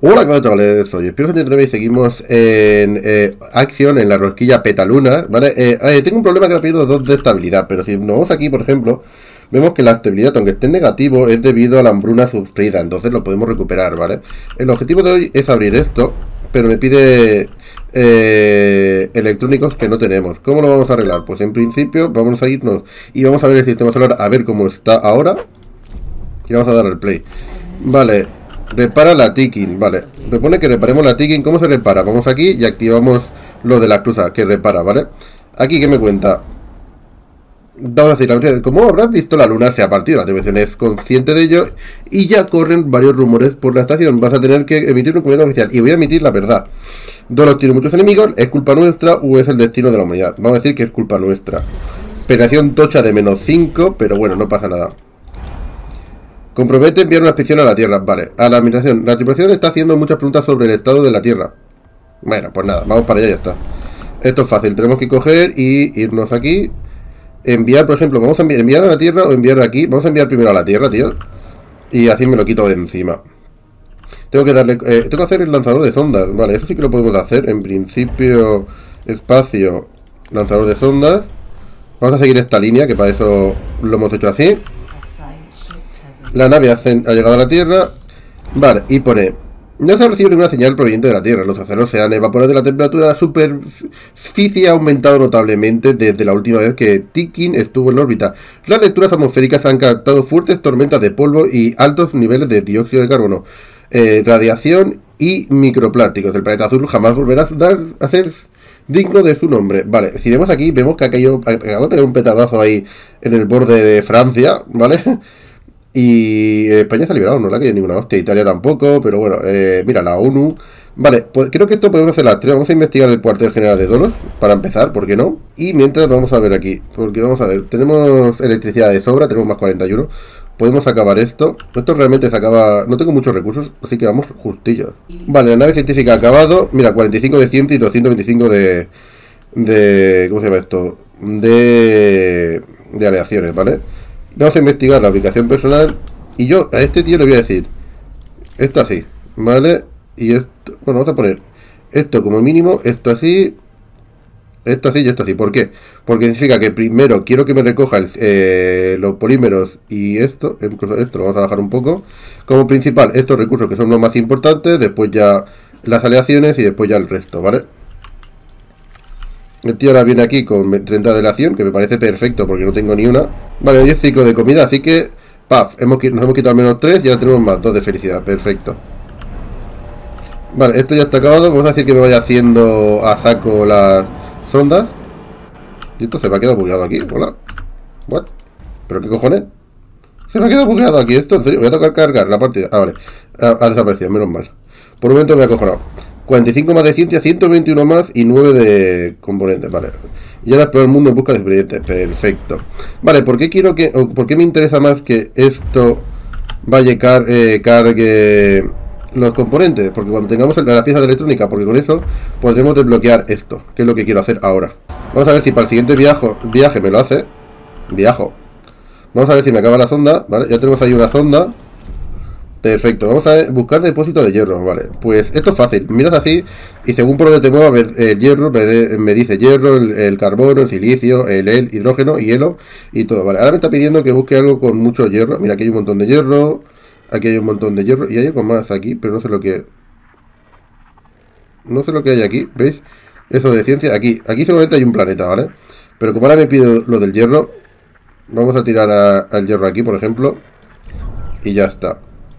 Hola, ¿qué tal, chavales? Soy Espiro89 y seguimos en acción en la rosquilla Petaluna, ¿vale? Tengo un problema que le pierdo 2 de estabilidad, pero si nos vamos aquí, por ejemplo, vemos que la estabilidad, aunque esté en negativo, es debido a la hambruna sufrida, entonces lo podemos recuperar, ¿vale? El objetivo de hoy es abrir esto, pero me pide electrónicos que no tenemos. ¿Cómo lo vamos a arreglar? Pues en principio vamos a irnos y vamos a ver el sistema solar, a ver cómo está ahora, y vamos a dar al play. Vale. Repara la ticking, vale. Me pone que reparemos la ticking. ¿Cómo se repara? Vamos aquí y activamos lo de la cruza, que repara, ¿vale? Aquí, ¿qué me cuenta? Vamos a decir, como habrás visto, la luna se ha partido. La televisión es consciente de ello y ya corren varios rumores por la estación. Vas a tener que emitir un comunicado oficial y voy a emitir la verdad. Dolor tiene muchos enemigos, ¿es culpa nuestra o es el destino de la humanidad? Vamos a decir que es culpa nuestra. Operación tocha de -5, pero bueno, no pasa nada. Compromete enviar una expedición a la Tierra. Vale, a la administración. La tripulación está haciendo muchas preguntas sobre el estado de la Tierra. Bueno, pues nada, vamos para allá y ya está. Esto es fácil, tenemos que coger y irnos aquí. Enviar, por ejemplo, vamos a enviar a la Tierra o enviar aquí. Vamos a enviar primero a la Tierra, tío. Y así me lo quito de encima. Tengo que darle... tengo que hacer el lanzador de sondas. Vale, eso sí que lo podemos hacer. En principio, espacio, lanzador de sondas. Vamos a seguir esta línea, que para eso lo hemos hecho así. La nave ha llegado a la Tierra. Vale, y pone: no se ha recibido ninguna señal proveniente de la Tierra. Los océanos se han evaporado y la temperatura de la superficie ha aumentado notablemente desde la última vez que Ticking estuvo en órbita. Las lecturas atmosféricas han captado fuertes tormentas de polvo y altos niveles de dióxido de carbono, radiación y microplásticos. El planeta azul jamás volverá a ser digno de su nombre. Vale, si vemos aquí, vemos que acaba de pegar un petardazo ahí en el borde de Francia, ¿vale? Y España se ha liberado, no le ha caído ninguna hostia, Italia tampoco, pero bueno, mira, la ONU. Vale, pues creo que esto podemos hacer las tres. Vamos a investigar el cuartel general de Dolos, para empezar, ¿por qué no? Y mientras vamos a ver aquí, porque vamos a ver, tenemos electricidad de sobra, tenemos más 41. Podemos acabar esto. Esto realmente se acaba, no tengo muchos recursos, así que vamos justillos. Vale, la nave científica ha acabado. Mira, 45 de ciencia y 225 de ¿cómo se llama esto? De aleaciones, ¿vale? Vamos a investigar la ubicación personal. Y yo a este tío le voy a decir esto así, ¿vale? Y esto, bueno, vamos a poner esto como mínimo, esto así, esto así y esto así. ¿Por qué? Porque significa que primero quiero que me recoja los polímeros y esto, incluso esto lo vamos a bajar un poco. Como principal, estos recursos que son los más importantes, después ya las aleaciones y después ya el resto, ¿vale? El tío ahora viene aquí con 30 de aleación, que me parece perfecto porque no tengo ni una. Vale, hoy es ciclo de comida, así que paf, nos hemos quitado al menos 3 y ahora tenemos más 2 de felicidad, perfecto. Vale, esto ya está acabado. Vamos a decir que me vaya haciendo a saco las sondas. Y esto se me ha quedado bugueado aquí, hola. What? ¿Pero qué cojones? Se me ha quedado bugueado aquí esto, en serio. Voy a tocar cargar la partida. Ah, vale, ha desaparecido, menos mal. Por un momento me ha acojonado. 45 más de ciencia, 121 más y 9 de componentes, vale. Y ahora explorar el mundo en busca de expedientes, perfecto. Vale, ¿por qué quiero que, o por qué me interesa más que esto vaya cargue los componentes? Porque cuando tengamos la pieza de electrónica, porque con eso podremos desbloquear esto, que es lo que quiero hacer ahora. Vamos a ver si para el siguiente viaje me lo hace. Viajo. Vamos a ver si me acaba la sonda, vale, ya tenemos ahí una sonda. Perfecto, vamos a buscar depósito de hierro, vale. Pues esto es fácil, miras así y según por donde te muevas, el hierro me dice hierro, el carbono, el silicio, el hidrógeno, hielo y todo, vale. Ahora me está pidiendo que busque algo con mucho hierro. Mira, aquí hay un montón de hierro, aquí hay un montón de hierro y hay algo más aquí, pero no sé lo que... No sé lo que hay aquí, ¿veis? Eso de ciencia, aquí seguramente hay un planeta, ¿vale? Pero como ahora me pide lo del hierro, vamos a tirar al hierro aquí, por ejemplo, y ya está.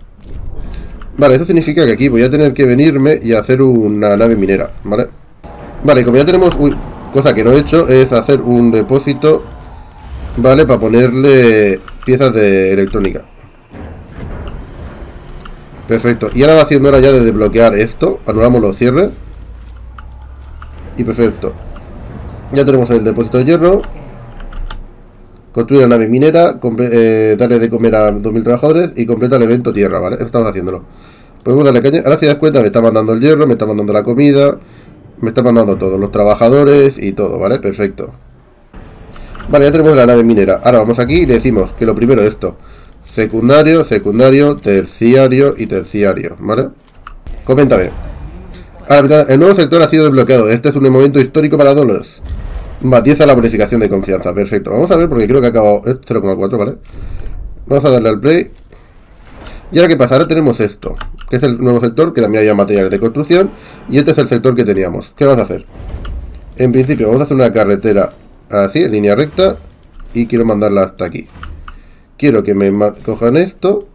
Vale, eso significa que aquí voy a tener que venirme y hacer una nave minera, ¿vale? Vale, como ya tenemos... Uy, cosa que no he hecho es hacer un depósito, ¿vale? Para ponerle piezas de electrónica. Perfecto, y ahora va siendo hora ya de desbloquear esto. Anulamos los cierres. Y perfecto. Ya tenemos el depósito de hierro. Construir una nave minera, darle de comer a 2000 trabajadores y completa el evento tierra, ¿vale? Eso estamos haciéndolo. Podemos darle caña. Ahora si das cuenta me está mandando el hierro, me está mandando la comida, me está mandando todos los trabajadores y todo, ¿vale? Perfecto. Vale, ya tenemos la nave minera. Ahora vamos aquí y le decimos que lo primero es esto. Secundario, secundario, terciario y terciario, ¿vale? Coméntame. El nuevo sector ha sido desbloqueado. Este es un momento histórico para todos. Matiza la bonificación de confianza. Perfecto. Vamos a ver porque creo que ha acabado 0,4, ¿vale? Vamos a darle al play. Y ahora, ¿qué pasa? Ahora tenemos esto, que es el nuevo sector, que también había materiales de construcción. Y este es el sector que teníamos. ¿Qué vamos a hacer? En principio vamos a hacer una carretera así, en línea recta. Y quiero mandarla hasta aquí. Quiero que me cojan esto.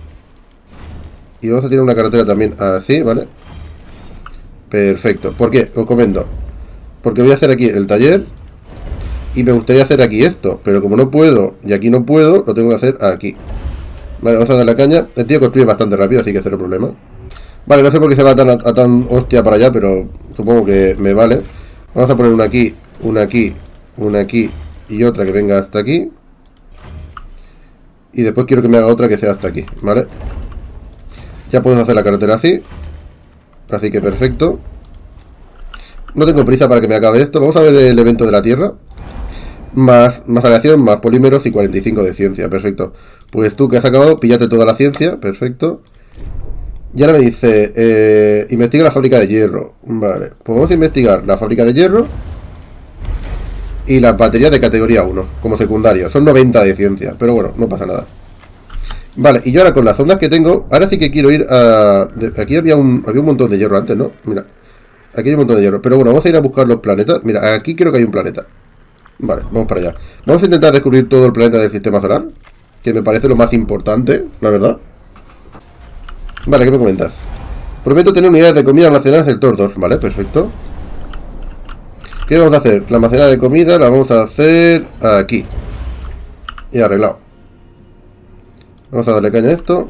Y vamos a tirar una carretera también así, ¿vale? Perfecto. ¿Por qué? Os comento. Porque voy a hacer aquí el taller. Y me gustaría hacer aquí esto. Pero como no puedo, y aquí no puedo, lo tengo que hacer aquí. Vale, vamos a dar la caña. El tío construye bastante rápido, así que cero problema. Vale, no sé por qué se va a tan hostia para allá, pero supongo que me vale. Vamos a poner una aquí, una aquí, una aquí y otra que venga hasta aquí. Y después quiero que me haga otra que sea hasta aquí, ¿vale? Ya podemos hacer la carretera así. Así que perfecto. No tengo prisa para que me acabe esto. Vamos a ver el evento de la Tierra. Más aleación, más polímeros y 45 de ciencia. Perfecto. Pues tú que has acabado, píllate toda la ciencia. Perfecto. Y ahora me dice, investiga la fábrica de hierro. Vale, pues vamos a investigar la fábrica de hierro y las baterías de categoría 1 como secundario. Son 90 de ciencia, pero bueno, no pasa nada. Vale, y yo ahora con las ondas que tengo, ahora sí que quiero ir a... Aquí había un montón de hierro antes, ¿no? Mira, aquí hay un montón de hierro. Pero bueno, vamos a ir a buscar los planetas. Mira, aquí creo que hay un planeta. Vale, vamos para allá. Vamos a intentar descubrir todo el planeta del sistema solar, que me parece lo más importante, la verdad. Vale, ¿qué me comentas? Prometo tener unidades de comida almacenadas en el sector 2. Vale, perfecto. ¿Qué vamos a hacer? La almacenada de comida la vamos a hacer aquí. Y arreglado. Vamos a darle caña a esto.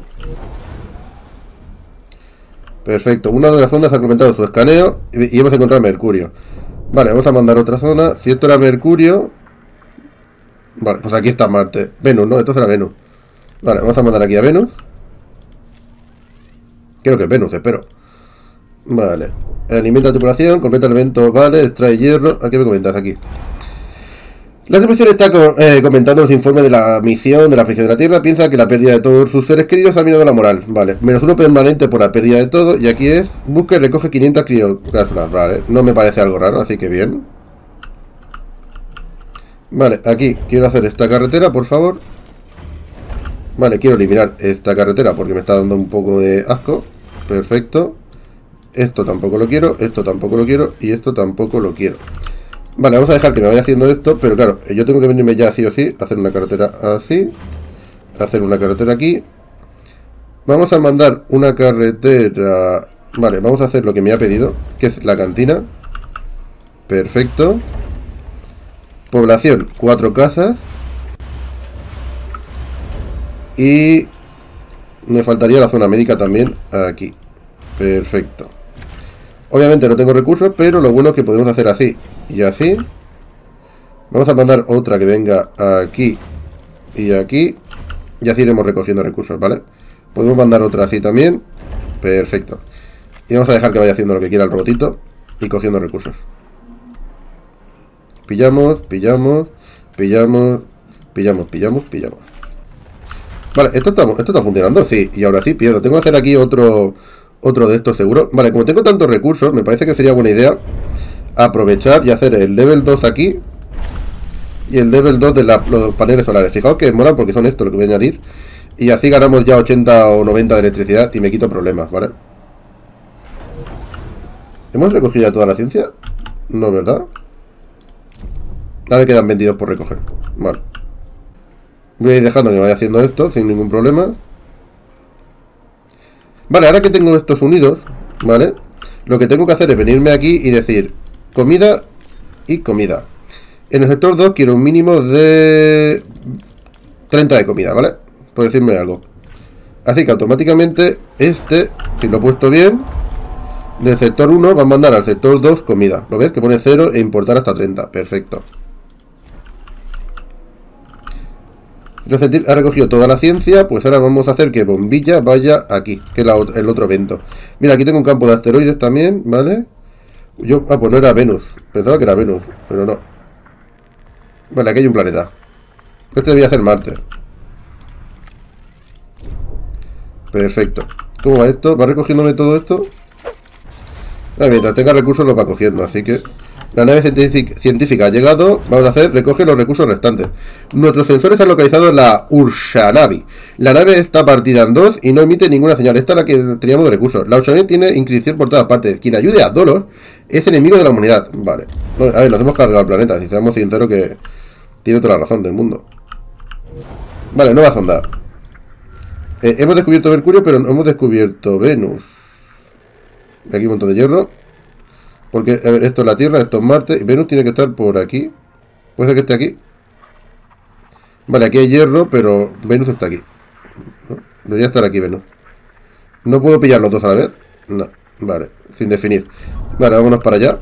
Perfecto. Una de las zonas ha completado su escaneo y hemos encontrado Mercurio. Vale, vamos a mandar otra zona. Si esto era Mercurio... Vale, pues aquí está Marte. Venus, ¿no? Esto será Venus. Vale, vamos a mandar aquí a Venus. Creo que es Venus, espero. Vale. Alimenta la tripulación, completa el evento, vale, extrae hierro. ¿A qué me comentas aquí? La tripulación está comentando los informes de la misión de la prisión de la Tierra. Piensa que la pérdida de todos sus seres queridos ha minado la moral. Vale, -1 permanente por la pérdida de todo. Y aquí es, busca y recoge 500 criocápsulas. Vale, no me parece algo raro, así que bien. Vale, aquí quiero hacer esta carretera, por favor. Vale, quiero eliminar esta carretera porque me está dando un poco de asco. Perfecto. Esto tampoco lo quiero, esto tampoco lo quiero y esto tampoco lo quiero. Vale, vamos a dejar que me vaya haciendo esto, pero claro, yo tengo que venirme ya sí o sí, hacer una carretera así, hacer una carretera aquí. Vamos a mandar una carretera... Vale, vamos a hacer lo que me ha pedido, que es la cantina. Perfecto. Población, 4 casas. Y me faltaría la zona médica también aquí. Perfecto. Obviamente no tengo recursos, pero lo bueno es que podemos hacer así y así. Vamos a mandar otra que venga aquí y aquí. Y así iremos recogiendo recursos, ¿vale? Podemos mandar otra así también. Perfecto. Y vamos a dejar que vaya haciendo lo que quiera el robotito y cogiendo recursos. Pillamos, pillamos, pillamos, pillamos, pillamos, pillamos. Vale, esto está funcionando, sí. Y ahora sí pierdo. Tengo que hacer aquí otro de estos seguro. Vale, como tengo tantos recursos, me parece que sería buena idea aprovechar y hacer el level 2 aquí y el level 2 de los paneles solares. Fijaos que mola porque son esto lo que voy a añadir. Y así ganamos ya 80 o 90 de electricidad y me quito problemas, ¿vale? ¿Hemos recogido ya toda la ciencia? No, ¿verdad? Ahora quedan 22 por recoger. Vale. Voy a ir dejando que me vaya haciendo esto sin ningún problema. Vale, ahora que tengo estos unidos, ¿vale? Lo que tengo que hacer es venirme aquí y decir comida y comida. En el sector 2 quiero un mínimo de 30 de comida, ¿vale? Por decirme algo. Así que automáticamente si lo he puesto bien, del sector 1 va a mandar al sector 2 comida. ¿Lo ves? Que pone 0 e importar hasta 30. Perfecto. Ha recogido toda la ciencia, pues ahora vamos a hacer que Bombilla vaya aquí, que es el otro evento. Mira, aquí tengo un campo de asteroides también, ¿vale? Pues no era Venus, pensaba que era Venus, pero no. Vale, aquí hay un planeta. Este debía ser Marte. Perfecto. ¿Cómo va esto? ¿Va recogiéndome todo esto? Mientras tenga recursos los va cogiendo, así que... La nave científica ha llegado. Vamos a hacer, recoge los recursos restantes. Nuestros sensores han localizado la Ursha-Navi. La nave está partida en dos y no emite ninguna señal. Esta es la que teníamos de recursos. La Ursha-Navi tiene inscripción por todas partes. Quien ayude a Dolos es enemigo de la humanidad. Vale. Bueno, a ver, nos hemos cargado el planeta. Si seamos sinceros que tiene toda la razón del mundo. Vale, nueva sonda. Hemos descubierto Mercurio, pero no hemos descubierto Venus. Aquí un montón de hierro. Porque, a ver, esto es la Tierra, esto es Marte. Venus tiene que estar por aquí. ¿Puede ser que esté aquí? Vale, aquí hay hierro, pero Venus está aquí, ¿no? Debería estar aquí Venus. ¿No puedo pillar los dos a la vez? No, vale, sin definir. Vale, vámonos para allá.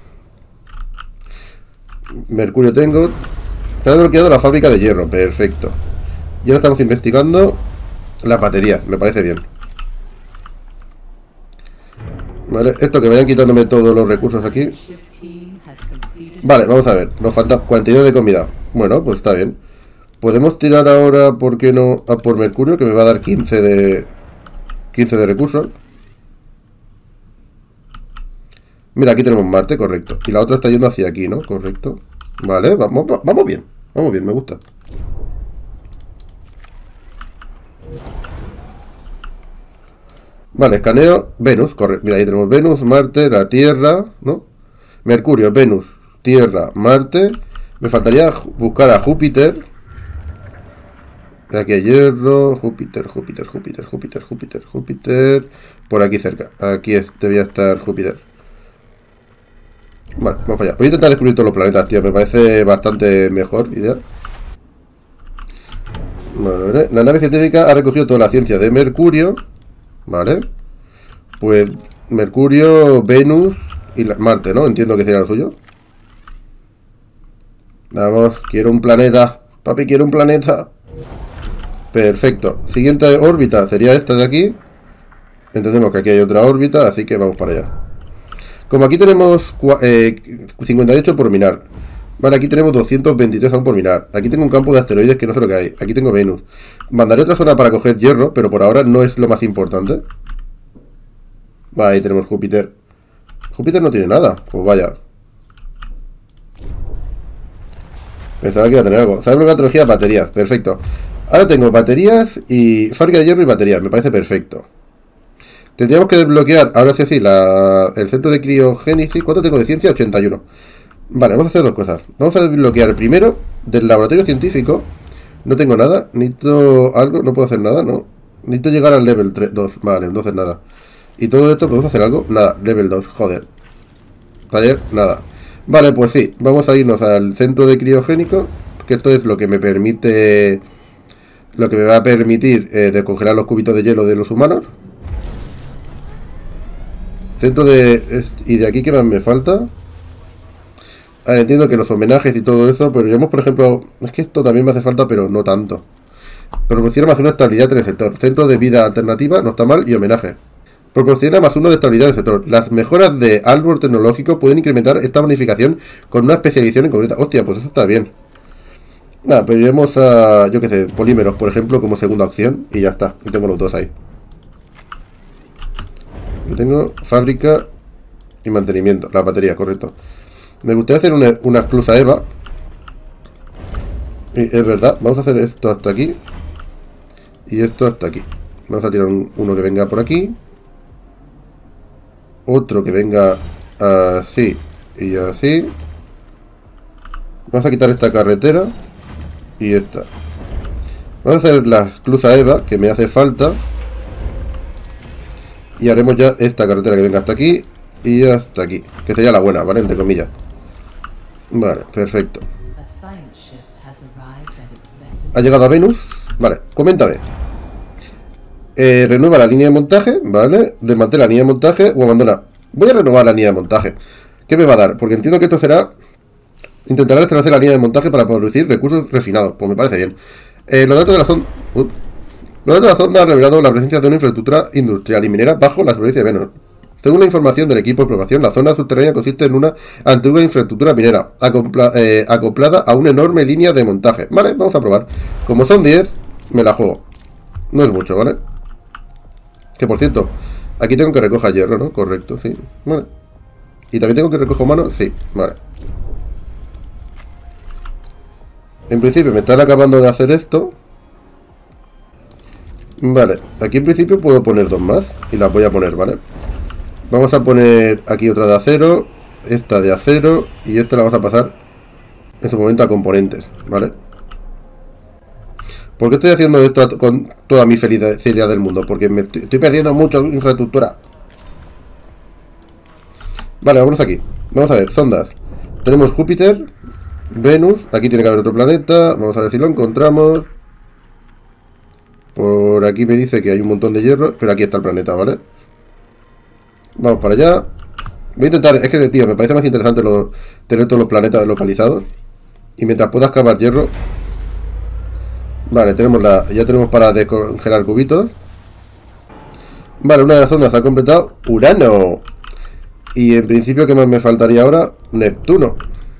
Mercurio tengo. Se ha desbloqueado la fábrica de hierro, perfecto. Y ahora estamos investigando las baterías, me parece bien. Vale, esto que vayan quitándome todos los recursos aquí. Vale, vamos a ver. Nos falta 42 de comida. Bueno, pues está bien. Podemos tirar ahora, ¿por qué no? A por Mercurio, que me va a dar 15 de recursos. Mira, aquí tenemos Marte, correcto. Y la otra está yendo hacia aquí, ¿no? Correcto. Vale, vamos bien. Vamos bien, me gusta. Vale, escaneo Venus, correcto. Mira, ahí tenemos Venus, Marte, la Tierra, ¿no? Mercurio, Venus, Tierra, Marte. Me faltaría buscar a Júpiter. Aquí hay hierro, Júpiter. Por aquí cerca. Aquí debería estar Júpiter. Vale, vamos para allá. Voy a intentar descubrir todos los planetas, tío. Me parece bastante mejor idea. Vale, la nave científica ha recogido toda la ciencia de Mercurio. Vale. Pues Mercurio, Venus y Marte, ¿no? Entiendo que sería lo suyo. Vamos, quiero un planeta. Papi, quiero un planeta. Perfecto. Siguiente órbita sería esta de aquí. Entendemos que aquí hay otra órbita, así que vamos para allá. Como aquí tenemos 58 por minar. Vale, aquí tenemos 223 aún por minar. Aquí tengo un campo de asteroides que no sé lo que hay. Aquí tengo Venus. Mandaré otra zona para coger hierro, pero por ahora no es lo más importante. Vale, ahí tenemos Júpiter. Júpiter no tiene nada. Pues vaya. Pensaba que iba a tener algo. ¿Sabes lo que es la tecnología? Baterías. Perfecto. Ahora tengo baterías y fábrica de hierro y baterías. Me parece perfecto. Tendríamos que desbloquear, ahora sí, el centro de criogénesis. ¿Cuánto tengo de ciencia? 81. Vale, vamos a hacer dos cosas. Vamos a desbloquear primero del laboratorio científico. No tengo nada. Necesito algo. No puedo hacer nada, no. Necesito llegar al level 2. Vale, entonces nada. Y todo esto, ¿podemos hacer algo? Nada, level 2, joder. Taller, nada. Vale, pues sí. Vamos a irnos al centro de criogénico. Que esto es lo que me permite... Lo que me va a permitir descongelar los cubitos de hielo de los humanos. Centro de... ¿Y de aquí qué más me falta? A ver, entiendo que los homenajes y todo eso, pero digamos, por ejemplo, es que esto también me hace falta, pero no tanto. Proporciona más 1 de estabilidad en el sector. Centro de vida alternativa, no está mal, y homenaje. Proporciona más 1 de estabilidad en el sector. Las mejoras de árbol tecnológico pueden incrementar esta bonificación con una especialización en concreta. Hostia, pues eso está bien. Nada, pero iremos a, yo qué sé, polímeros, por ejemplo, como segunda opción, y ya está. Y tengo los dos ahí. Yo tengo fábrica y mantenimiento, la batería, correcto. Me gustaría hacer una exclusa EVA. Y es verdad, vamos a hacer esto hasta aquí. Y esto hasta aquí. Vamos a tirar uno que venga por aquí. Otro que venga así y así. Vamos a quitar esta carretera. Y esta. Vamos a hacer la exclusa EVA, que me hace falta. Y haremos ya esta carretera que venga hasta aquí y hasta aquí. Que sería la buena, ¿vale? Entre comillas. Vale, perfecto. Ha llegado a Venus. Vale, coméntame. Renueva la línea de montaje, ¿vale? Desmantela la línea de montaje o abandona. Voy a renovar la línea de montaje. ¿Qué me va a dar? Porque entiendo que esto será... Intentará restablecer la línea de montaje para producir recursos refinados. Pues me parece bien. Los datos de la sonda... Los datos de la sonda han revelado la presencia de una infraestructura industrial y minera bajo la superficie de Venus. Según la información del equipo de exploración, la zona subterránea consiste en una antigua infraestructura minera acoplada a una enorme línea de montaje. Vale, vamos a probar. Como son 10, me la juego. No es mucho, ¿vale? Que por cierto, aquí tengo que recoger hierro, ¿no? Correcto, sí. Vale, ¿Y también tengo que recoger humanos? Sí, vale. En principio me están acabando de hacer esto. Vale, aquí en principio puedo poner dos más. Y las voy a poner, ¿vale? Vamos a poner aquí otra de acero. Esta de acero. Y esta la vamos a pasar en su momento a componentes, ¿vale? ¿Por qué estoy haciendo esto con toda mi felicidad del mundo? Porque me estoy perdiendo mucha infraestructura. Vale, vámonos aquí. Vamos a ver, sondas. Tenemos Júpiter, Venus. Aquí tiene que haber otro planeta. Vamos a ver si lo encontramos. Por aquí me dice que hay un montón de hierro. Pero aquí está el planeta, ¿vale? Vamos para allá. Voy a intentar, es que, tío, me parece más interesante tener todos los planetas localizados. Y mientras puedas cavar hierro. Vale, ya tenemos para descongelar cubitos. Vale, una de las zonas se ha completado. Urano. Y en principio, ¿qué más me faltaría ahora? Neptuno.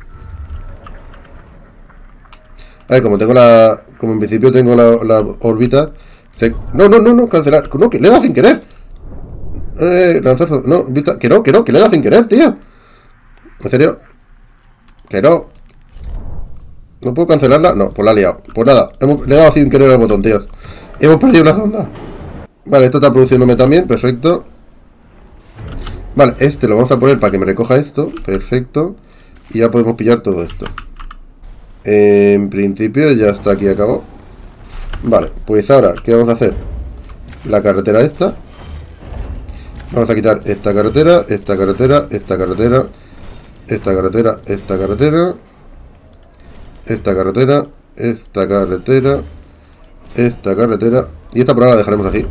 A ver, como en principio tengo la órbita. No, cancelar. No, que le he dado sin querer. Lanzar. No, que le he dado sin querer, tío. ¿En serio? Que no. ¿No puedo cancelarla? No, pues la he liado. Pues nada, le he dado sin querer al botón, tío. Hemos perdido una sonda. Vale, esto está produciéndome también, perfecto. Vale, este lo vamos a poner para que me recoja esto. Perfecto. Y ya podemos pillar todo esto. En principio ya está aquí, acabó. Vale, pues ahora, ¿qué vamos a hacer? La carretera esta. Vamos a quitar esta carretera, esta carretera, esta carretera, esta carretera, esta carretera, esta carretera, esta carretera, esta carretera. Y esta por ahora la dejaremos así.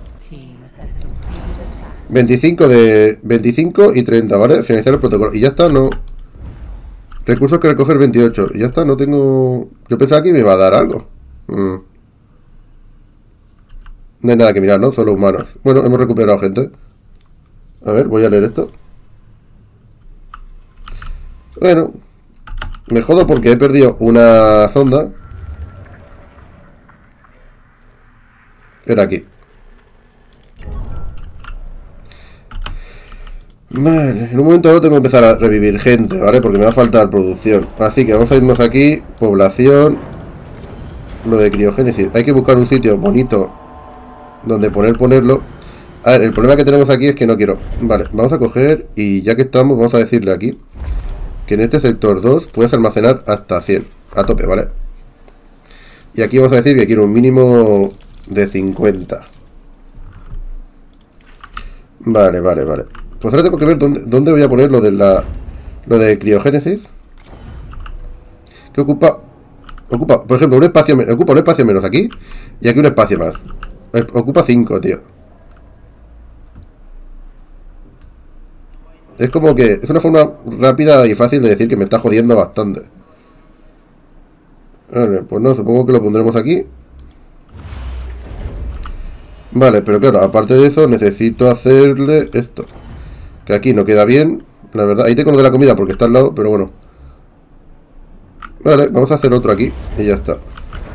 25 y 30, ¿vale? Finalizar el protocolo. Y ya está, no. Recursos que recoger 28. Y ya está, no tengo. Yo pensaba que me iba a dar algo. No hay nada que mirar, ¿no? Solo humanos. Bueno, hemos recuperado gente. A ver, voy a leer esto. Bueno, me jodo porque he perdido una sonda. Era aquí. Vale, en un momento dado tengo que empezar a revivir gente, ¿vale? Porque me va a faltar producción. Así que vamos a irnos aquí. Población. Lo de criogénesis. Hay que buscar un sitio bonito donde ponerlo. A ver, el problema que tenemos aquí es que no quiero. Vale, vamos a coger y ya que estamos, vamos a decirle aquí que en este sector 2 puedes almacenar hasta 100. A tope, ¿vale? Y aquí vamos a decir que quiero un mínimo de 50. Vale. Pues ahora tengo que ver dónde voy a poner lo de criogénesis. Que ocupa, por ejemplo, ocupa un espacio menos aquí. Y aquí un espacio más. Ocupa 5, tío. Es como que es una forma rápida y fácil de decir que me está jodiendo bastante. Vale, pues no, supongo que lo pondremos aquí. Vale, pero claro, aparte de eso necesito hacerle esto. Que aquí no queda bien, la verdad. Ahí tengo lo de la comida porque está al lado, pero bueno. Vale, vamos a hacer otro aquí y ya está.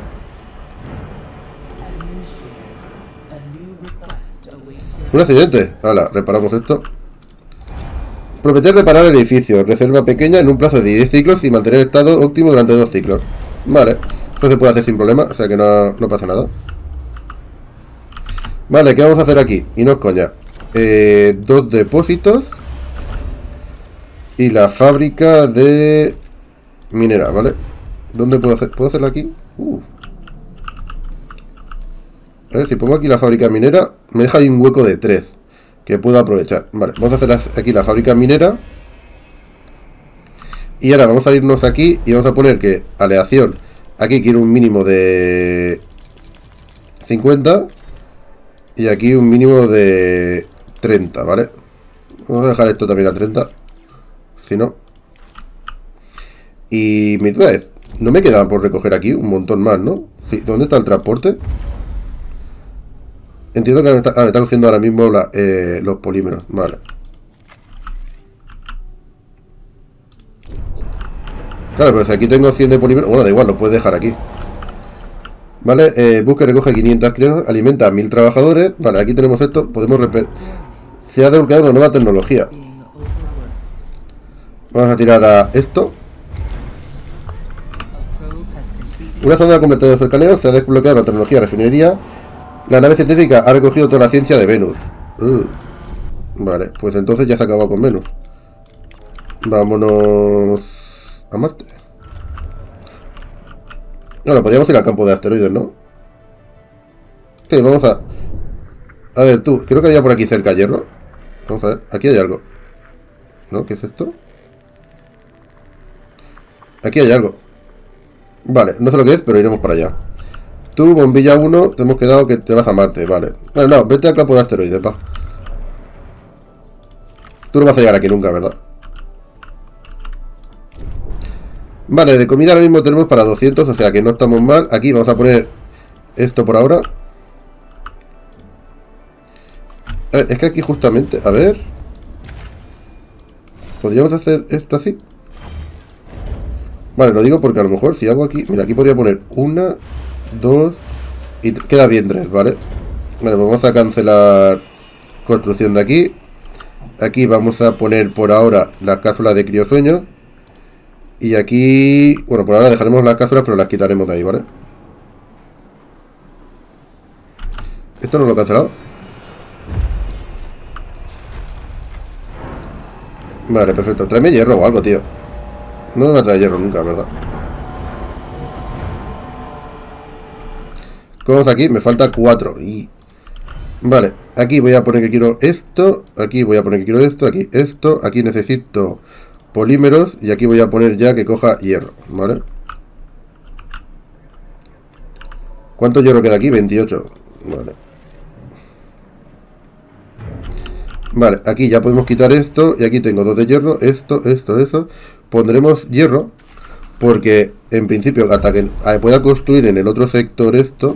Un accidente. Hala, reparamos esto. Prometer reparar el edificio. Reserva pequeña en un plazo de 10 ciclos y mantener estado óptimo durante 2 ciclos. Vale, eso se puede hacer sin problema, o sea que no pasa nada. Vale, ¿qué vamos a hacer aquí? Y no es coña. 2 depósitos. Y la fábrica de minera, ¿vale? ¿Dónde puedo hacer? ¿Puedo hacerlo aquí? A ver, si pongo aquí la fábrica minera, me deja ahí un hueco de 3 que puedo aprovechar. Vale, vamos a hacer aquí la fábrica minera. Y ahora vamos a irnos aquí y vamos a poner que aleación. Aquí quiero un mínimo de 50. Y aquí un mínimo de 30, ¿vale? Vamos a dejar esto también a 30. Si no. Y mi duda es, no me queda por recoger aquí un montón más, ¿no? Sí, ¿dónde está el transporte? Entiendo que me está cogiendo ahora mismo los polímeros. Vale. Claro, pero si aquí tengo 100 de polímeros. Bueno, da igual, lo puedes dejar aquí. Vale, busca y recoge 500 crios. Alimenta a 1000 trabajadores. Vale, aquí tenemos esto. Podemos se ha desbloqueado una nueva tecnología. Vamos a tirar a esto. Una zona completa de cercaneo se ha desbloqueado la tecnología de refinería. La nave científica ha recogido toda la ciencia de Venus. Vale, pues entonces ya se ha acabado con Venus. Vámonos a Marte. No, podríamos ir al campo de asteroides, ¿no? Sí, vamos a... A ver, tú, creo que había por aquí cerca hierro. Vamos a ver, aquí hay algo. ¿No? ¿Qué es esto? Aquí hay algo. Vale, no sé lo que es, pero iremos para allá. Tú, bombilla 1, te hemos quedado que te vas a Marte, vale. No, vete al campo de asteroides, va. Tú no vas a llegar aquí nunca, ¿verdad? Vale, de comida ahora mismo tenemos para 200, o sea que no estamos mal. Aquí vamos a poner esto por ahora. A ver, es que aquí justamente, a ver, ¿podríamos hacer esto así? Vale, lo digo porque a lo mejor si hago aquí... Mira, aquí podría poner 1, 2 y queda bien 3, ¿vale? Vale, pues vamos a cancelar construcción de aquí. Aquí vamos a poner por ahora las cápsulas de criosueños. Y aquí... Bueno, por ahora dejaremos las cápsulas, pero las quitaremos de ahí, ¿vale? ¿Esto no lo he cancelado? Vale, perfecto. Tráeme hierro o algo, tío. No me va a traer hierro nunca, ¿verdad? ¿Cómo está aquí? Me falta 4. Y... Vale, aquí voy a poner que quiero esto. Aquí voy a poner que quiero esto. Aquí esto. Aquí necesito polímeros. Y aquí voy a poner ya que coja hierro, ¿vale? ¿Cuánto hierro queda aquí? 28. Vale. Vale, aquí ya podemos quitar esto. Y aquí tengo 2 de hierro. Esto, eso. Pondremos hierro. Porque en principio hasta que pueda construir en el otro sector esto,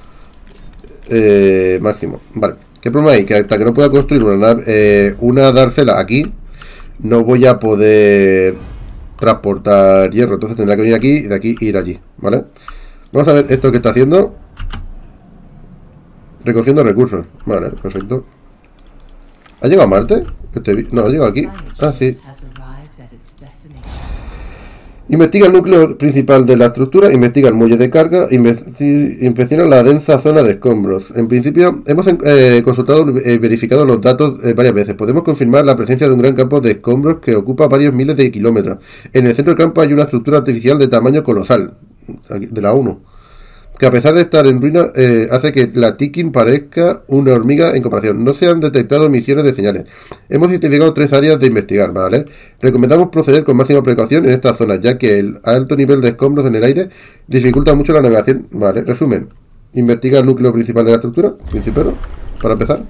máximo. Vale, ¿qué problema hay? Que hasta que no pueda construir una Darcela aquí, no voy a poder transportar hierro. Entonces tendrá que venir aquí y de aquí ir allí, ¿vale? Vamos a ver esto que está haciendo. Recogiendo recursos. Vale, perfecto. ¿Ha llegado a Marte? No, ha llegado aquí. Ah, sí. Investiga el núcleo principal de la estructura, investiga el muelle de carga, inspecciona la densa zona de escombros. En principio, hemos consultado y verificado los datos varias veces. Podemos confirmar la presencia de un gran campo de escombros que ocupa varios miles de kilómetros. En el centro del campo hay una estructura artificial de tamaño colosal, de la 1, que a pesar de estar en ruina, hace que la Tikin parezca una hormiga en comparación. No se han detectado emisiones de señales. Hemos identificado 3 áreas de investigar, ¿vale? Recomendamos proceder con máxima precaución en esta zona, ya que el alto nivel de escombros en el aire dificulta mucho la navegación, ¿vale? Resumen. Investiga el núcleo principal de la estructura, principero, para empezar.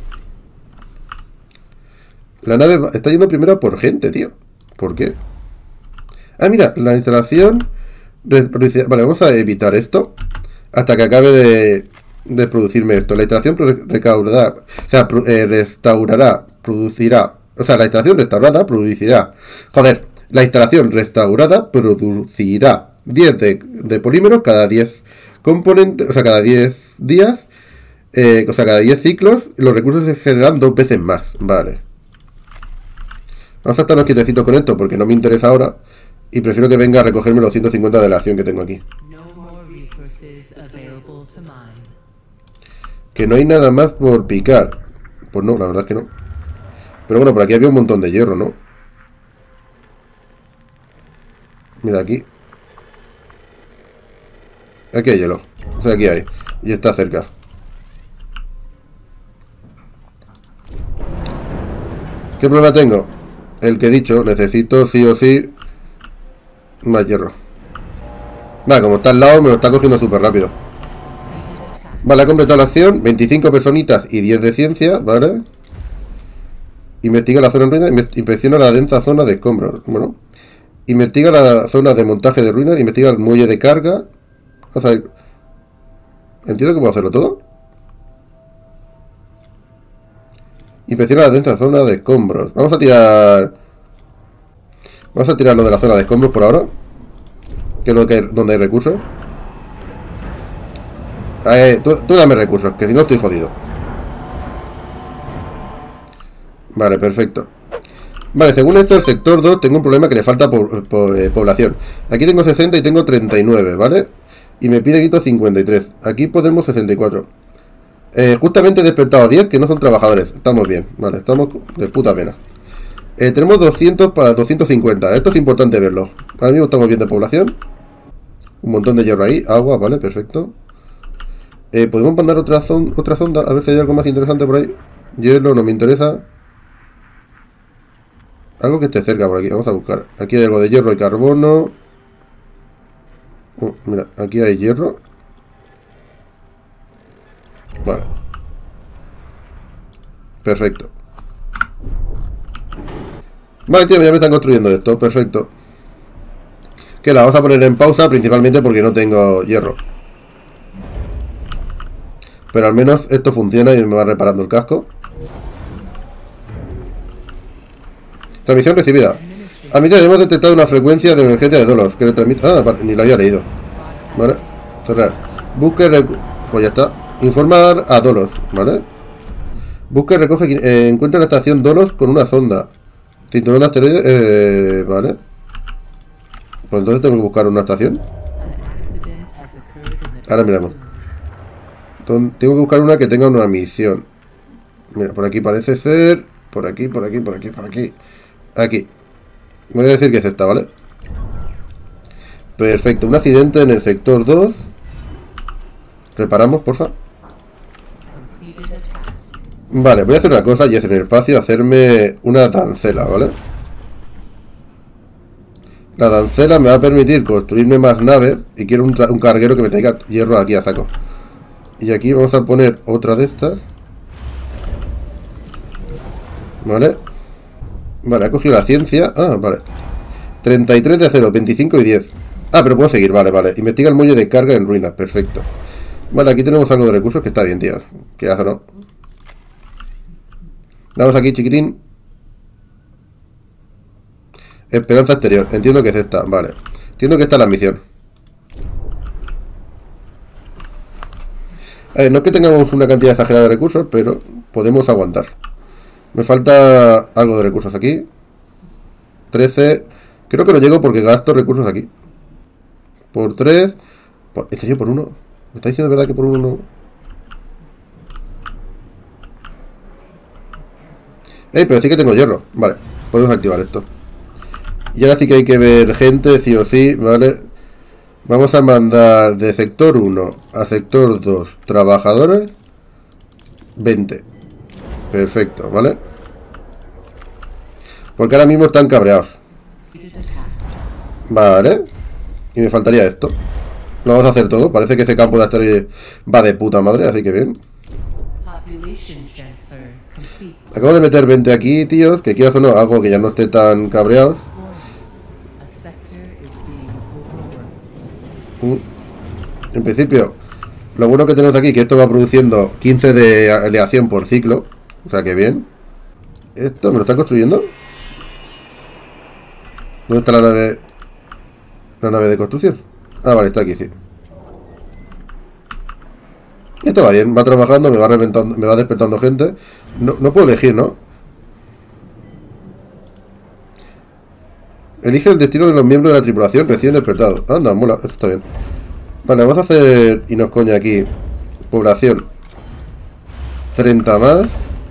La nave está yendo primero por gente, tío. ¿Por qué? Ah, mira, la instalación... Vale, vamos a evitar esto hasta que acabe de producirme esto. La instalación recaudará, o sea, restaurará, producirá. O sea, la instalación restaurada producirá. Joder, la instalación restaurada producirá 10 de polímeros cada 10 componentes, o sea, cada 10 días, o sea, cada 10 ciclos. Los recursos se generan 2 veces más. Vale. Vamos a estarnos quietecitos con esto porque no me interesa ahora. Y prefiero que venga a recogerme los 150 de la acción que tengo aquí. Que no hay nada más por picar. Pues no, la verdad es que no. Pero bueno, por aquí había un montón de hierro, ¿no? Mira, aquí. Aquí hay hielo. O sea, aquí hay. Y está cerca. ¿Qué problema tengo? El que he dicho, necesito sí o sí más hierro. Vale, como está al lado, me lo está cogiendo súper rápido. Vale, ha completado la acción. 25 personitas y 10 de ciencia, ¿vale? Investiga la zona en ruina, inspecciona la densa zona de escombros. Bueno, investiga la zona de montaje de ruinas, investiga el muelle de carga. Vamos a ver. Entiendo que puedo hacerlo todo. Inspecciona la densa zona de escombros. Vamos a tirar lo de la zona de escombros por ahora. Que es donde hay recursos. Tú dame recursos, que si no estoy jodido. Vale, perfecto. Vale, según esto, el sector 2 tengo un problema que le falta población. Aquí tengo 60 y tengo 39, ¿vale? Y me pide quito 53. Aquí podemos 64. Justamente he despertado a 10 que no son trabajadores. Estamos bien, vale, estamos de puta pena. Tenemos 200 para 250. Esto es importante verlo. Ahora mismo estamos bien de población. Un montón de hierro ahí. Agua, vale, perfecto. Podemos mandar otra sonda. A ver si hay algo más interesante por ahí. Hierro no me interesa. Algo que esté cerca por aquí. Vamos a buscar. Aquí hay algo de hierro y carbono. Mira, aquí hay hierro. Vale. Perfecto. Vale, tío, ya me están construyendo esto. Perfecto. Que la vamos a poner en pausa principalmente porque no tengo hierro. Pero al menos esto funciona y me va reparando el casco. Transmisión recibida. Admitido, hemos detectado una frecuencia de emergencia de Dolos que le transmite... Ah, vale, ni lo había leído. Vale, cerrar. Busque... Pues ya está. Informar a Dolos, ¿vale? Busque, recoge... encuentra la estación Dolos con una sonda. Cinturón de asteroides... vale. Pues entonces tengo que buscar una estación. Ahora miramos. Entonces, tengo que buscar una que tenga una misión. Mira, por aquí parece ser... Por aquí, por aquí, por aquí, por aquí. Aquí. Voy a decir que es esta, ¿vale? Perfecto, un accidente en el sector 2. Reparamos, porfa. Vale, voy a hacer una cosa y es en el espacio hacerme una dancela, ¿vale? La dancela me va a permitir construirme más naves. Y quiero un carguero que me traiga hierro aquí a saco. Y aquí vamos a poner otra de estas. Vale. Vale, ha cogido la ciencia. Ah, vale. 33 de acero, 25 y 10. Ah, pero puedo seguir, vale, vale. Investiga el muelle de carga en ruinas, perfecto. Vale, aquí tenemos algo de recursos que está bien, tío. Quieras o no. Damos aquí, chiquitín. Esperanza exterior. Entiendo que es esta, vale. Entiendo que esta es la misión. A ver, no es que tengamos una cantidad exagerada de recursos, pero podemos aguantar. Me falta algo de recursos aquí. 13. Creo que no llego porque gasto recursos aquí. Por 3. ¿En serio por 1? ¿Me está diciendo de verdad que por 1 no? Pero sí que tengo hierro. Vale, podemos activar esto. Y ahora sí que hay que ver gente, sí o sí, ¿vale? Vamos a mandar de sector 1 a sector 2 trabajadores. 20. Perfecto, ¿vale? Porque ahora mismo están cabreados. Vale. Y me faltaría esto. Lo vamos a hacer todo. Parece que ese campo de asteroides va de puta madre, así que bien. Acabo de meter 20 aquí, tíos. Que quieras o no, hago que ya no esté tan cabreados. En principio, lo bueno que tenemos aquí es que esto va produciendo 15 de aleación por ciclo. O sea que bien. ¿Esto me lo están construyendo? ¿Dónde está la nave? La nave de construcción. Ah, vale, está aquí, sí. Esto va bien, va trabajando, me va reventando, me va despertando gente. No puedo elegir, ¿no? Elige el destino de los miembros de la tripulación recién despertados. Anda, mola, esto está bien. Vale, vamos a hacer, y nos coña aquí, población 30 más.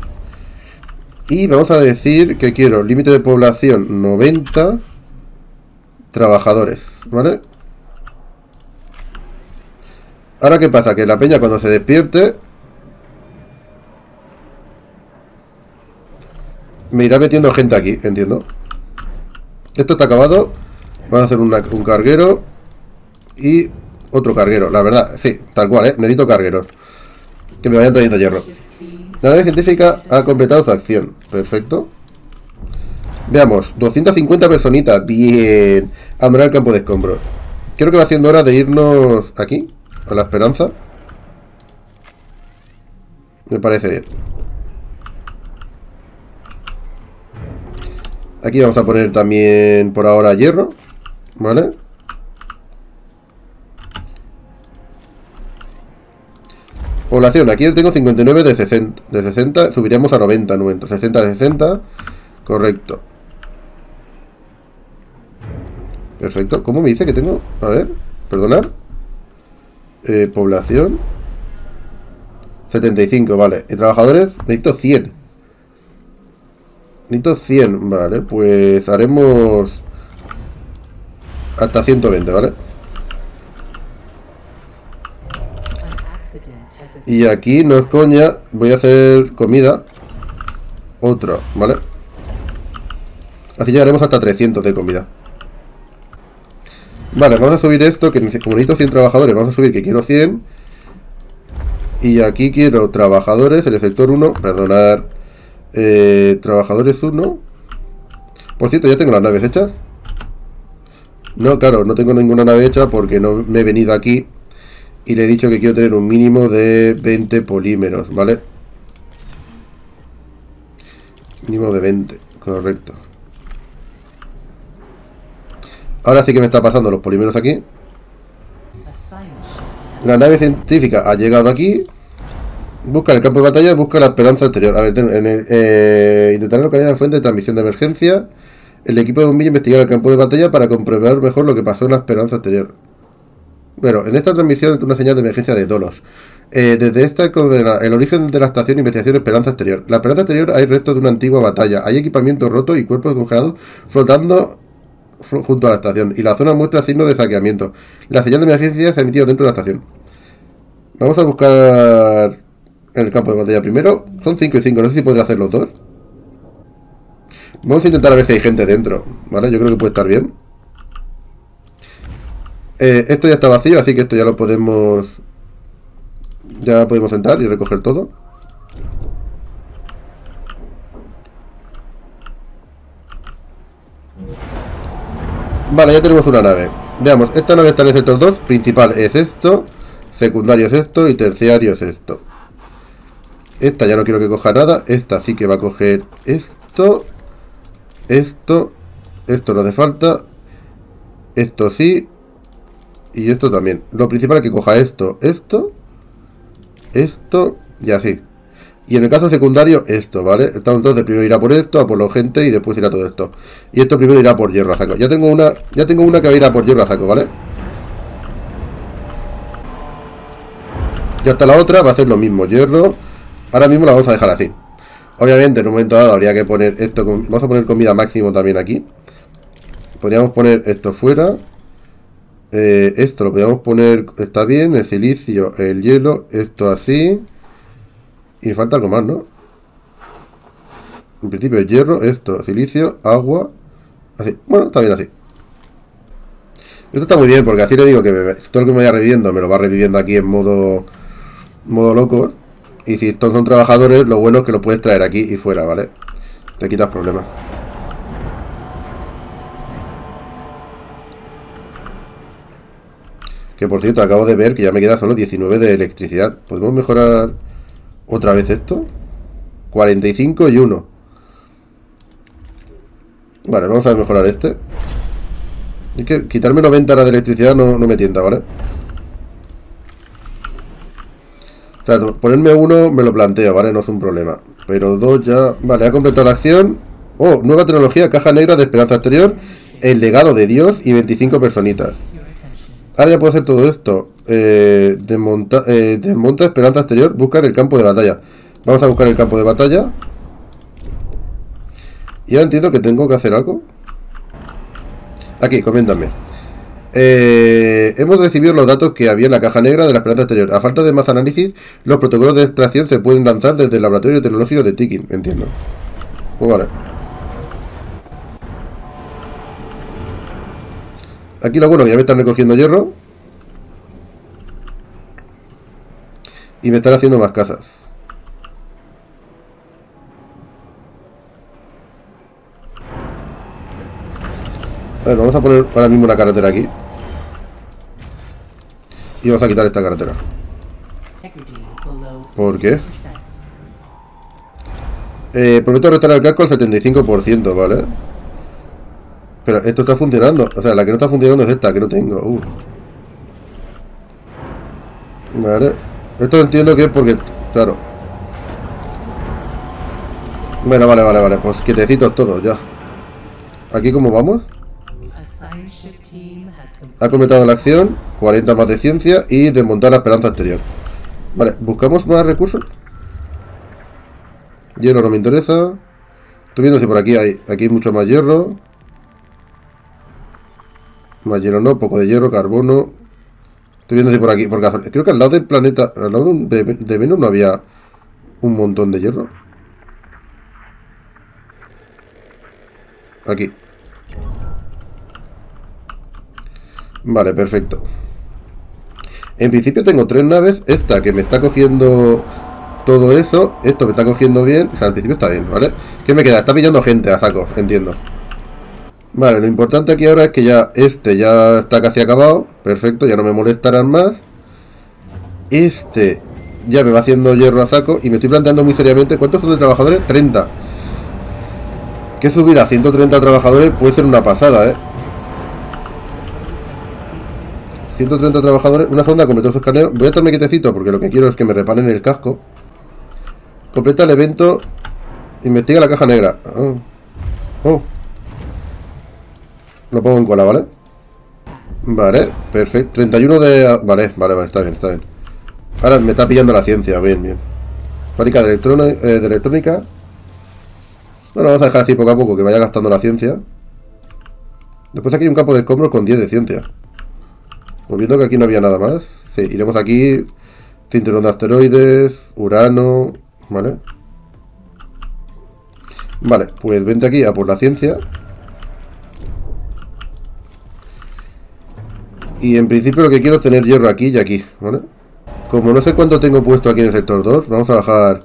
Y vamos a decir que quiero límite de población 90 trabajadores, ¿vale? Ahora, ¿qué pasa? Que la peña cuando se despierte me irá metiendo gente aquí, entiendo. Esto está acabado. Vamos a hacer un carguero y otro carguero, la verdad, sí, tal cual, necesito cargueros que me vayan trayendo hierro. La nave científica ha completado su acción. Perfecto. Veamos, 250 personitas. Bien. Abandonar el campo de escombros. Creo que va siendo hora de irnos aquí, a la Esperanza. Me parece bien. Aquí vamos a poner también por ahora hierro. ¿Vale? Población, aquí tengo 59 de 60. De 60 subiríamos a 90, 60 de 60. Correcto. Perfecto. ¿Cómo me dice que tengo? A ver, perdonar. Población 75, vale. ¿Y trabajadores? Necesito 100. Necesito 100, vale. Pues haremos hasta 120, ¿vale? Y aquí, no es coña, voy a hacer comida. Otra, ¿vale? Así llegaremos hasta 300 de comida. Vale, vamos a subir esto, que como necesito 100 trabajadores, vamos a subir que quiero 100. Y aquí quiero trabajadores en el sector 1, perdonar, trabajadores 1. Por cierto, ya tengo las naves hechas. No, claro, no tengo ninguna nave hecha porque no me he venido aquí y le he dicho que quiero tener un mínimo de 20 polímeros, ¿vale? Mínimo de 20, correcto. Ahora sí que me está pasando los polímeros aquí. La nave científica ha llegado aquí. Busca el campo de batalla, busca la esperanza anterior. A ver, intentar localizar la fuente de transmisión de emergencia. El equipo de bombillo investigar el campo de batalla para comprobar mejor lo que pasó en la esperanza anterior. Bueno, en esta transmisión una señal de emergencia de Dolos. Desde esta coordenada, el origen de la estación de investigación Esperanza Exterior. La Esperanza Exterior hay restos de una antigua batalla. Hay equipamiento roto y cuerpos congelados flotando junto a la estación. Y la zona muestra signos de saqueamiento. La señal de emergencia se ha emitido dentro de la estación. Vamos a buscar en el campo de batalla primero. Son 5 y 5, no sé si podré hacer los dos. Vamos a intentar a ver si hay gente dentro, ¿vale? Yo creo que puede estar bien. Esto ya está vacío, así que esto ya lo podemos... Ya podemos entrar y recoger todo. Vale, ya tenemos una nave. Veamos, esta nave está en el sector 2. Principal es esto, secundario es esto y terciario es esto. Esta ya no quiero que coja nada. Esta sí que va a coger esto. Esto no hace falta. Esto sí. Y esto también. Lo principal es que coja esto y así. Y en el caso secundario, esto, ¿vale? Entonces primero irá por esto, a por la gente y después irá todo esto. Y esto primero irá por hierro a saco. Ya tengo una que va a ir a por hierro a saco, ¿vale? Ya está la otra, va a ser lo mismo, hierro. Ahora mismo la vamos a dejar así. Obviamente en un momento dado habría que poner esto, vamos a poner comida máximo también aquí. Podríamos poner esto fuera. Esto lo podríamos poner, está bien, el silicio, el hielo, esto así. Y me falta algo más, ¿no? En principio el hierro, esto, silicio, agua. Así, bueno, está bien así. Esto está muy bien porque así le digo que todo lo que me vaya reviviendo me lo va reviviendo aquí en modo loco. Y si estos son trabajadores, lo bueno es que lo puedes traer aquí y fuera, ¿vale? Te quitas problemas. Que por cierto, acabo de ver que ya me queda solo 19 de electricidad. ¿Podemos mejorar otra vez esto? 45 y 1. Vale, vamos a mejorar este. Es que quitarme 90 horas de electricidad no me tienta, ¿vale? O sea, ponerme uno me lo planteo, ¿vale? No es un problema. Pero dos ya... Vale, ha completado la acción. Oh, nueva tecnología, caja negra de esperanza exterior. El legado de Dios y 25 personitas. Ahora ya puedo hacer todo esto. Desmonta esperanza exterior. Buscar el campo de batalla. Vamos a buscar el campo de batalla. Y ahora entiendo que tengo que hacer algo. Aquí, coméntame. Hemos recibido los datos que había en la caja negra de la esperanza exterior. A falta de más análisis, los protocolos de extracción se pueden lanzar desde el laboratorio tecnológico de Tikin. Entiendo. Pues vale. Aquí lo bueno que ya me están recogiendo hierro. Y me están haciendo más casas. A ver, vamos a poner ahora mismo una carretera aquí. Y vamos a quitar esta carretera. ¿Por qué? Prometo restaurar el casco al 75%, ¿vale? Pero esto está funcionando. O sea, la que no está funcionando es esta, que no tengo. Vale. Esto entiendo que es porque... Claro. Bueno, vale. Pues quietecitos todos ya. ¿Aquí cómo vamos? Ha completado la acción. 40 más de ciencia y desmontar la esperanza exterior. Vale, buscamos más recursos. Hierro no me interesa. Estoy viendo si por aquí hay mucho más hierro. Más hierro no, poco de hierro, carbono. Estoy viendo si por aquí, porque creo que al lado del planeta, al lado de Venus no había un montón de hierro. Aquí. Vale, perfecto. En principio tengo 3 naves. Esta que me está cogiendo todo eso. Esto me está cogiendo bien. O sea, al principio está bien, ¿vale? ¿Qué me queda? Está pillando gente a saco, entiendo. Vale, lo importante aquí ahora es que ya este ya está casi acabado. Perfecto, ya no me molestarán más. Este ya me va haciendo hierro a saco. Y me estoy planteando muy seriamente. ¿Cuántos son de trabajadores? 30. Que subir a 130 trabajadores puede ser una pasada, ¿eh? 130 trabajadores. Una sonda completó su escaneo. Voy a estarme quietecito porque lo que quiero es que me reparen el casco. Completa el evento. Investiga la caja negra. Oh. Lo pongo en cola, ¿vale? Vale, perfecto. 31 de... Vale, está bien. Ahora me está pillando la ciencia, bien. Fábrica de electrónica. Bueno, vamos a dejar así poco a poco, que vaya gastando la ciencia. Después aquí hay un campo de escombros con 10 de ciencia. Pues viendo que aquí no había nada más. Sí, iremos aquí. Cinturón de asteroides, Urano, ¿vale? Vale, pues vente aquí a por la ciencia. Y en principio lo que quiero es tener hierro aquí y aquí, ¿vale? Como no sé cuánto tengo puesto aquí en el sector 2, vamos a bajar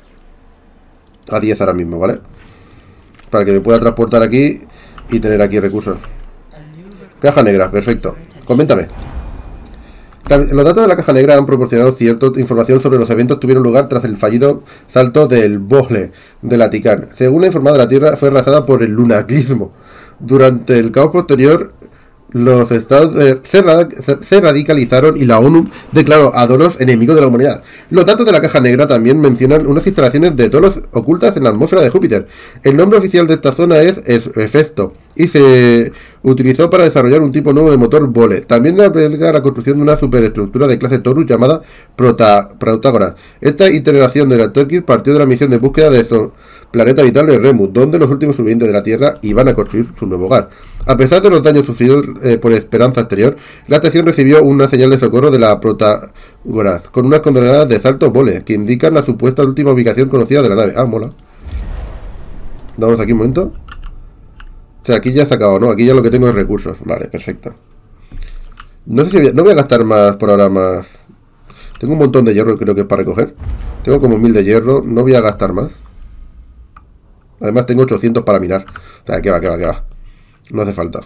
a 10 ahora mismo, ¿vale? Para que me pueda transportar aquí y tener aquí recursos. Caja negra, perfecto. Coméntame. Los datos de la caja negra han proporcionado cierta información sobre los eventos que tuvieron lugar tras el fallido salto del Bogle de la Ticán. Según la informada, la Tierra fue arrasada por el lunatismo. Durante el caos posterior, los estados se radicalizaron y la ONU declaró a Dolos enemigo de la humanidad. Los datos de la caja negra también mencionan unas instalaciones de Dolos ocultas en la atmósfera de Júpiter. El nombre oficial de esta zona es Hefesto y se utilizó para desarrollar un tipo nuevo de motor Vole. También alberga la construcción de una superestructura de clase Taurus llamada Protágoras. Esta integración de la Tokir partió de la misión de búsqueda de su planeta vital de Remus, donde los últimos sobrevivientes de la Tierra iban a construir su nuevo hogar. A pesar de los daños sufridos por Esperanza Exterior, la estación recibió una señal de socorro de la Protágoras, con unas coordenadas de salto Vole, que indican la supuesta última ubicación conocida de la nave. Ah, mola. Damos aquí un momento. O sea, aquí ya se ha acabado, ¿no? Aquí ya lo que tengo es recursos. Vale, perfecto. No sé si no voy a gastar más por ahora más. Tengo un montón de hierro, creo que es para recoger. Tengo como 1000 de hierro, no voy a gastar más. Además tengo 800 para minar. O sea, que va. No hace falta.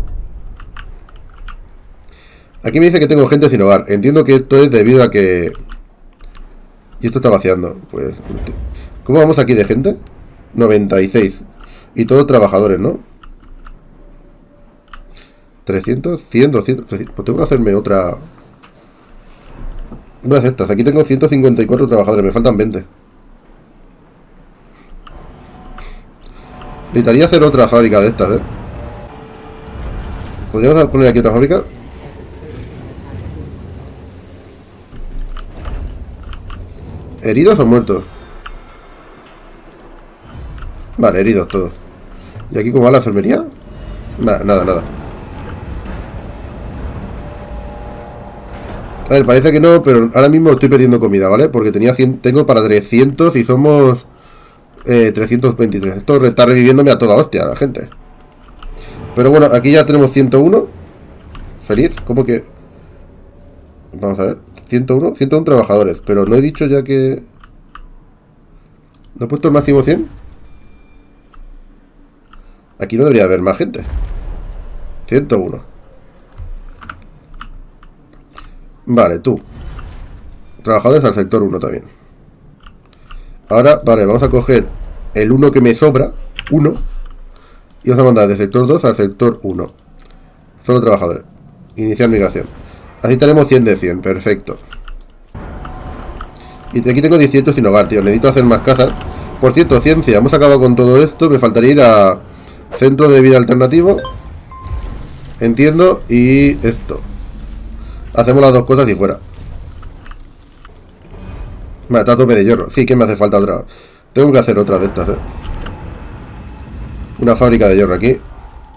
Aquí me dice que tengo gente sin hogar. Entiendo que esto es debido a que... Y esto está vaciando. Pues... ¿Cómo vamos aquí de gente? 96. Y todos trabajadores, ¿no? 300, 100, 200, 300. Pues tengo que hacerme otra... Una de estas. Aquí tengo 154 trabajadores. Me faltan 20. Necesitaría hacer otra fábrica de estas, ¿eh? ¿Podríamos poner aquí otra fábrica? ¿Heridos o muertos? Vale, heridos todos. ¿Y aquí cómo va la enfermería? Nada. A ver, parece que no, pero ahora mismo estoy perdiendo comida, ¿vale? Porque tengo para 300 y somos 323. Esto está reviviéndome a toda hostia la gente. Pero bueno, aquí ya tenemos 101. Feliz, ¿cómo que? Vamos a ver, 101 trabajadores. Pero no he dicho ya que... ¿No he puesto el máximo 100? Aquí no debería haber más gente. 101. Vale, tú. Trabajadores al sector 1 también. Ahora, vale, vamos a coger el 1 que me sobra. 1. Y vamos a mandar de sector 2 al sector 1. Solo trabajadores. Iniciar migración. Así tenemos 100 de 100, perfecto. Y aquí tengo 18 sin hogar, tío. Necesito hacer más casas. Por cierto, ciencia, hemos acabado con todo esto. Me faltaría ir a centro de vida alternativo. Entiendo. Y esto. Hacemos las dos cosas y fuera. Vale, está a tope de hierro. Sí, que me hace falta otra. Tengo que hacer otra de estas, Una fábrica de hierro aquí.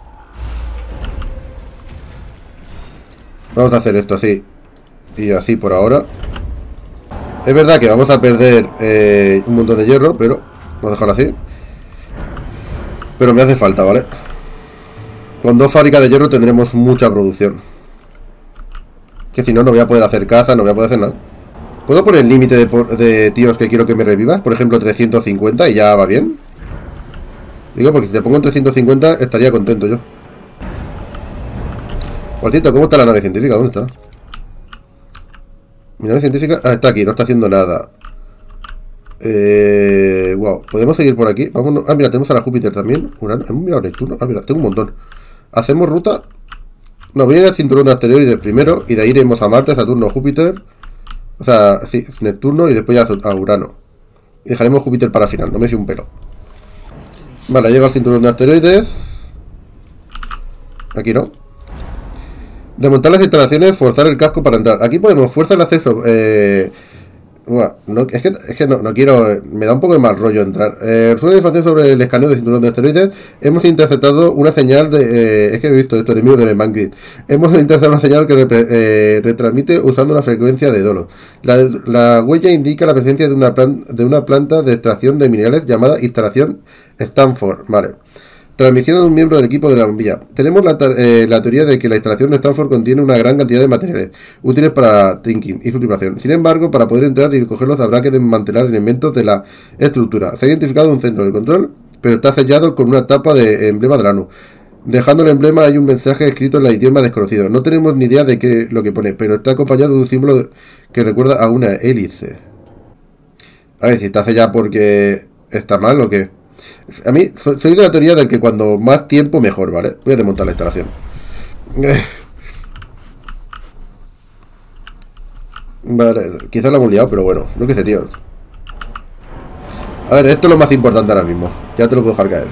Vamos a hacer esto así. Y así por ahora. Es verdad que vamos a perder un montón de hierro, pero vamos a dejarlo así. Pero me hace falta, ¿vale? Con 2 fábricas de hierro tendremos mucha producción. Que si no, no voy a poder hacer casa, no voy a poder hacer nada. ¿Puedo poner el límite de tíos que quiero que me revivas? Por ejemplo, 350 y ya va bien. Digo, porque si te pongo en 350 estaría contento yo. Por cierto, ¿cómo está la nave científica? ¿Dónde está? Mi nave científica... Ah, está aquí, no está haciendo nada. Wow, ¿podemos seguir por aquí? Vámonos. Ah, mira, tenemos a la Júpiter también. ¿Hemos mirado Neptuno? Ah, mira, tengo un montón. ¿Hacemos ruta? No, voy a ir al cinturón de asteroides primero. Y de ahí iremos a Marte, Saturno, Júpiter. O sea, sí, Neptuno y después ya a Urano. Y dejaremos Júpiter para final, no me fío un pelo. Vale, llega al cinturón de asteroides. Aquí no. Desmontar las instalaciones, forzar el casco para entrar. Aquí podemos forzar el acceso. No, es que no quiero. Me da un poco de mal rollo entrar. Resumen de información sobre el escaneo de cinturón de asteroides. Hemos interceptado una señal de. Es que he visto esto, enemigo del Embankment. Hemos interceptado una señal que retransmite usando una frecuencia de Dolos. La huella indica la presencia de una planta de extracción de minerales llamada instalación Stanford. Vale. Transmisión de un miembro del equipo de la bombilla. Tenemos la teoría de que la instalación de Stanford contiene una gran cantidad de materiales útiles para Thinking y su tripulación. Sin embargo, para poder entrar y recogerlos habrá que desmantelar elementos de la estructura. Se ha identificado un centro de control, pero está sellado con una tapa de emblema de la ONU. Dejando el emblema hay un mensaje escrito en el idioma desconocido. No tenemos ni idea de qué lo que pone, pero está acompañado de un símbolo que recuerda a una hélice. A ver si está sellado porque está mal o qué. A mí, soy de la teoría de que cuando más tiempo mejor, ¿vale? Voy a desmontar la instalación. Vale, quizás la hemos liado, pero bueno, no que sé, tío. A ver, esto es lo más importante ahora mismo. Ya te lo puedo dejar caer.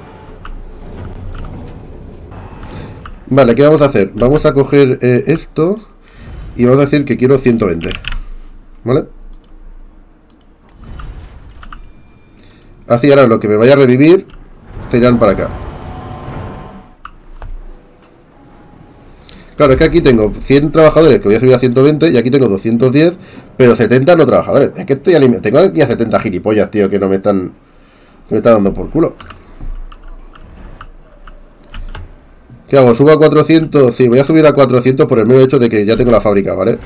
Vale, ¿qué vamos a hacer? Vamos a coger esto y vamos a decir que quiero 120. ¿Vale? Así ahora lo que me vaya a revivir se irán para acá. Claro, es que aquí tengo 100 trabajadores que voy a subir a 120 y aquí tengo 210, pero 70 no trabajadores. Es que tengo aquí a 70 gilipollas, tío, que no me están... Que me están dando por culo. ¿Qué hago? ¿Subo a 400? Sí, voy a subir a 400 por el mero hecho de que ya tengo la fábrica, ¿vale?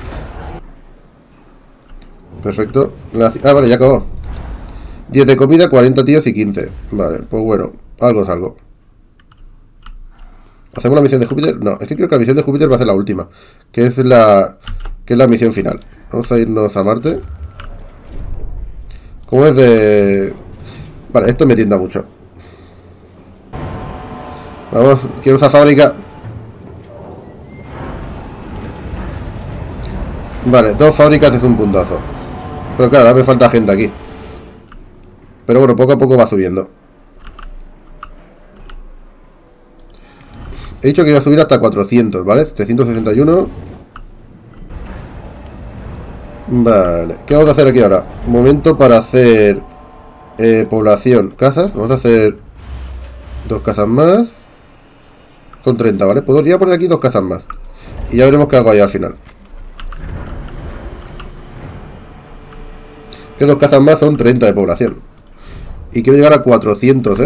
Perfecto. Ah, vale, ya acabó. 10 de comida, 40 tíos y 15. Vale, pues bueno, algo es algo. ¿Hacemos la misión de Júpiter? No, es que creo que la misión de Júpiter va a ser la última. Que es la misión final. Vamos a irnos a Marte. Como es de... Vale, esto me tienda mucho. Vamos, quiero esa fábrica. Vale, 2 fábricas es un puntazo. Pero claro, ahora me falta gente aquí. Pero bueno, poco a poco va subiendo. He dicho que iba a subir hasta 400, ¿vale? 361. Vale, ¿qué vamos a hacer aquí ahora? Momento para hacer población, casas. Vamos a hacer 2 casas más. Son 30, ¿vale? Podría poner aquí 2 casas más. Y ya veremos qué hago ahí al final. Que 2 casas más son 30 de población. Y quiero llegar a 400,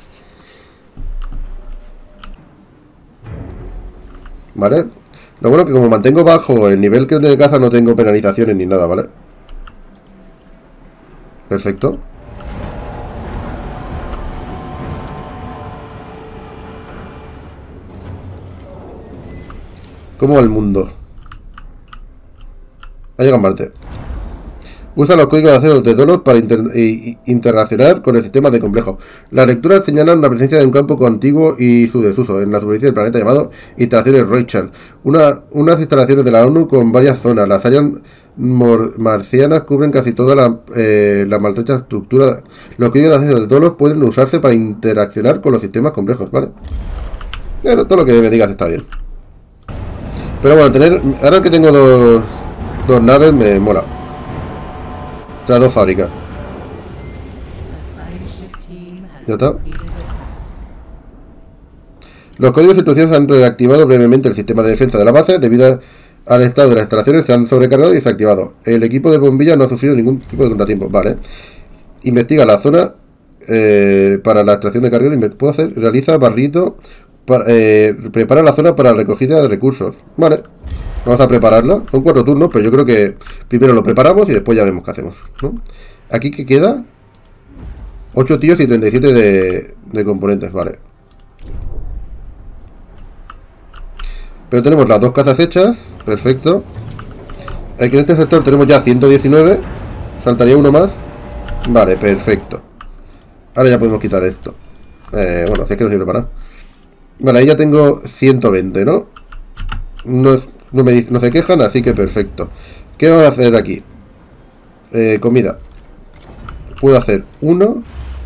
¿Vale? Lo bueno es que como mantengo bajo el nivel que de casa no tengo penalizaciones ni nada, ¿vale? Perfecto. ¿Cómo va el mundo? Ha llegado a Marte. Usa los códigos de acceso de Dolos para interaccionar con el sistema de complejo. Las lecturas señalan la presencia de un campo contiguo y su desuso en la superficie del planeta llamado instalaciones Rothschild. Unas instalaciones de la ONU con varias zonas. Las áreas marcianas cubren casi toda la maltrecha estructura. Los códigos de acceso de Dolos pueden usarse para interaccionar con los sistemas complejos, ¿vale? Pero todo lo que me digas está bien. Pero bueno, ahora que tengo dos naves me mola. O sea, dos fábricas. Ya está. Los códigos de instrucciones han reactivado brevemente el sistema de defensa de la base debido al estado de las instalaciones, se han sobrecargado y desactivado. El equipo de bombillas no ha sufrido ningún tipo de contratiempo. Vale. Investiga la zona para la extracción de carga. ¿Puedo hacer? Realiza barrido. Prepara la zona para la recogida de recursos. Vale. Vamos a prepararla. Son 4 turnos, pero yo creo que primero lo preparamos y después ya vemos qué hacemos, ¿no? Aquí que queda 8 tíos y 37 de componentes. Vale. Pero tenemos las 2 cazas hechas. Perfecto. Aquí en este sector tenemos ya 119. Faltaría uno más. Vale, perfecto. Ahora ya podemos quitar esto. Bueno, si es que no sirve para nada. Vale, ahí ya tengo 120, ¿no? No se quejan, así que perfecto. ¿Qué vamos a hacer aquí? Comida. Puedo hacer uno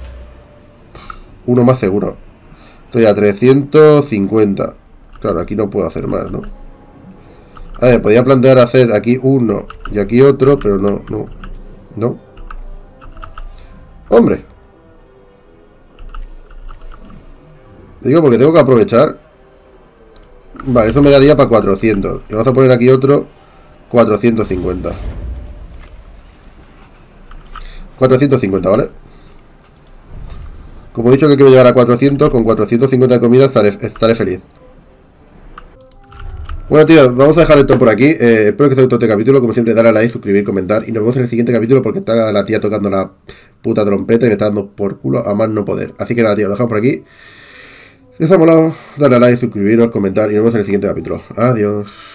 más seguro. Estoy a 350. Claro, aquí no puedo hacer más, ¿no? A ver, podría plantear hacer aquí uno y aquí otro, pero no. ¡Hombre! Digo, porque tengo que aprovechar. Vale, eso me daría para 400. Y vamos a poner aquí otro 450. 450, ¿vale? Como he dicho que quiero llegar a 400, con 450 de comida estaré feliz. Bueno, tío, vamos a dejar esto por aquí. Espero que os haya gustado este capítulo. Como siempre, dale a like, suscribir, comentar. Y nos vemos en el siguiente capítulo porque está la tía tocando la puta trompeta y me está dando por culo a más no poder. Así que nada, tío, lo dejamos por aquí. Si os ha molado, dale a like, suscribiros, comentar y nos vemos en el siguiente capítulo. Adiós.